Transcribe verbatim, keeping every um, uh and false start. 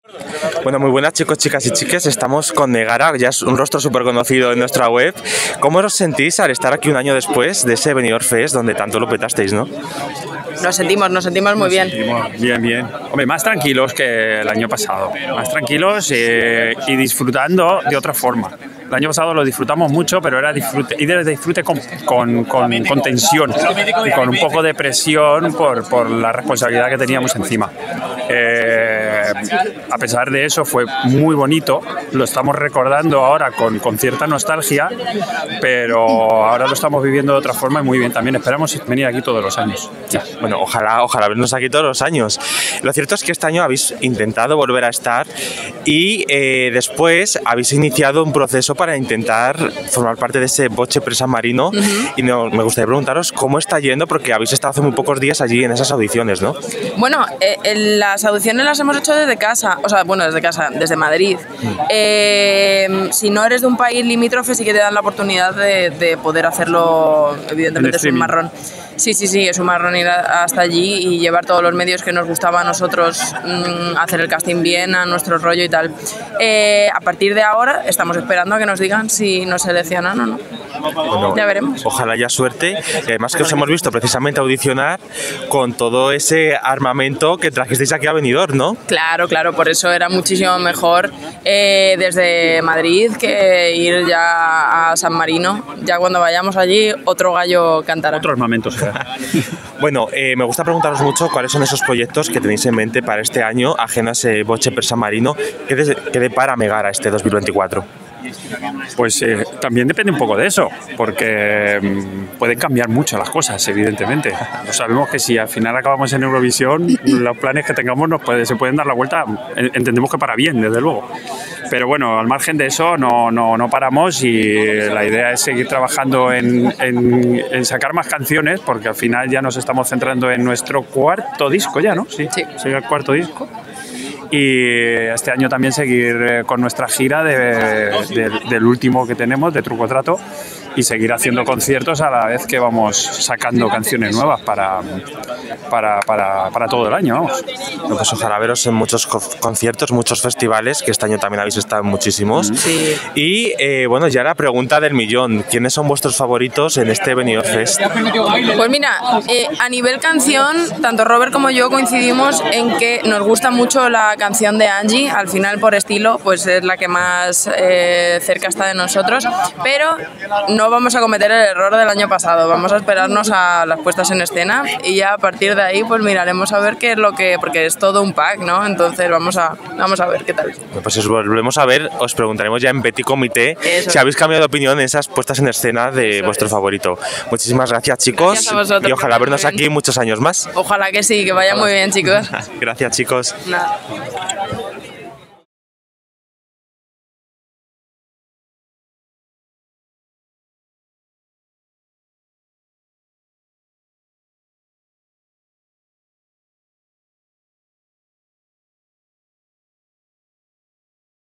Bueno, muy buenas chicos, chicas y chiques, estamos con Negara, ya es un rostro súper conocido en nuestra web. ¿Cómo os sentís al estar aquí un año después de ese Benidorm Fest donde tanto lo petasteis, no? Nos sentimos, nos sentimos muy bien. Nos sentimos bien, bien. Hombre, más tranquilos que el año pasado, más tranquilos eh, y disfrutando de otra forma. El año pasado lo disfrutamos mucho, pero era disfrute, y de disfrute con, con, con, con tensión y con un poco de presión por, por la responsabilidad que teníamos encima. Eh, a pesar de eso fue muy bonito, lo estamos recordando ahora con, con cierta nostalgia, pero ahora lo estamos viviendo de otra forma y muy bien. También esperamos venir aquí todos los años. Sí. Bueno, ojalá, ojalá vernos aquí todos los años. Lo cierto es que este año habéis intentado volver a estar y eh, después habéis iniciado un proceso para intentar formar parte de ese Voce per San Marino. Uh-huh. Y no, me gustaría preguntaros cómo está yendo, porque habéis estado hace muy pocos días allí en esas audiciones, ¿no? Bueno, eh, las audiciones las hemos hecho desde casa, o sea, bueno, desde casa, desde Madrid. Uh-huh. eh, si no eres de un país limítrofe, sí que te dan la oportunidad de, de poder hacerlo, evidentemente es un marrón. Sí, sí, sí, es un marrón ir hasta allí y llevar todos los medios que nos gustaba a nosotros, mmm, hacer el casting bien, a nuestro rollo y tal. Eh, a partir de ahora estamos esperando a que nos digan si nos seleccionan o no. Bueno, ya veremos. Ojalá haya suerte. Y además que os hemos visto precisamente audicionar con todo ese armamento que trajisteis aquí a Benidorm, ¿no? Claro, claro, por eso era muchísimo mejor eh, desde Madrid que ir ya a San Marino. Ya cuando vayamos allí, otro gallo cantará. Otro armamento será. Bueno, eh, me gusta preguntaros mucho cuáles son esos proyectos que tenéis en mente para este año, ajeno a ese Voce per San Marino, que, de, que depara Megara este dos mil veinticuatro. Pues eh, también depende un poco de eso, porque mmm, pueden cambiar mucho las cosas, evidentemente. No sabemos que si al final acabamos en Eurovisión, los planes que tengamos nos puede, se pueden dar la vuelta, entendemos que para bien, desde luego. Pero bueno, al margen de eso no, no, no paramos y la idea es seguir trabajando en, en, en sacar más canciones, porque al final ya nos estamos centrando en nuestro cuarto disco ya, ¿no? Sí, sí. Sería el cuarto disco. Y este año también seguir con nuestra gira de, de, del último que tenemos, de Truco Trato, y seguir haciendo conciertos a la vez que vamos sacando canciones nuevas para, para, para, para todo el año, vamos. Bueno, pues ojalá veros en muchos conciertos, muchos festivales, que este año también habéis estado en muchísimos. Sí. Y eh, bueno, ya la pregunta del millón, ¿quiénes son vuestros favoritos en este Benidorm Fest? Pues mira, eh, a nivel canción, tanto Robert como yo coincidimos en que nos gusta mucho la canción de Angie, al final por estilo pues es la que más eh, cerca está de nosotros, pero no vamos a cometer el error del año pasado, vamos a esperarnos a las puestas en escena y ya a partir de ahí pues miraremos a ver qué es lo que, porque es todo un pack, ¿no? Entonces vamos a, vamos a ver qué tal. Pues si os volvemos a ver, os preguntaremos ya en Petit Comité Eso. si habéis cambiado de opinión en esas puestas en escena de Eso vuestro es. favorito. Muchísimas gracias, chicos, gracias a vosotros, y ojalá vernos aquí muchos años más. Ojalá que sí, que vaya muy bien, chicos. Gracias, chicos. Nada.